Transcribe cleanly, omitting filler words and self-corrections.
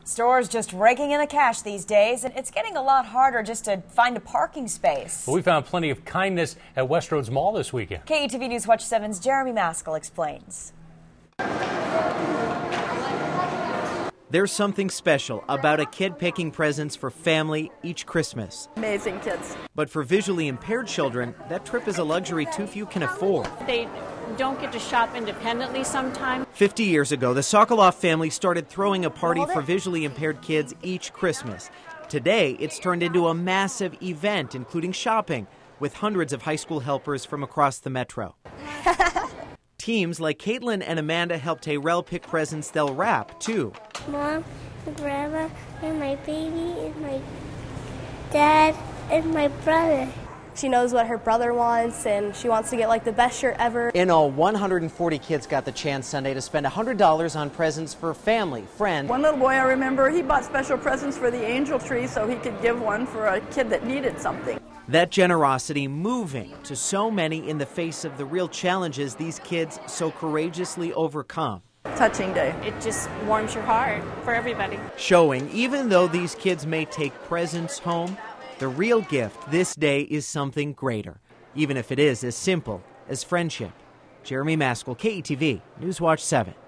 Stores just raking in the cash these days, and it's getting a lot harder just to find a parking space. Well, we found plenty of kindness at Westroads Mall this weekend. KETV News Watch 7's Jeremy Maskell explains. There's something special about a kid picking presents for family each Christmas. Amazing kids. But for visually impaired children, that trip is a luxury too few can afford. They don't get to shop independently sometimes. 50 years ago, the Sokoloff family started throwing a party for visually impaired kids each Christmas. Today, it's turned into a massive event, including shopping, with hundreds of high school helpers from across the metro. Teams like Caitlin and Amanda helped Tayrell pick presents they'll wrap, too. Mom, Grandma, and my baby, and my dad, and my brother. She knows what her brother wants, and she wants to get like the best shirt ever. In all, 140 kids got the chance Sunday to spend $100 on presents for family, friends. One little boy I remember, he bought special presents for the angel tree so he could give one for a kid that needed something. That generosity moving to so many in the face of the real challenges these kids so courageously overcome. Touching day. It just warms your heart for everybody. Showing even though these kids may take presents home, the real gift this day is something greater, even if it is as simple as friendship. Jeremy Maskell, KETV, News Watch 7.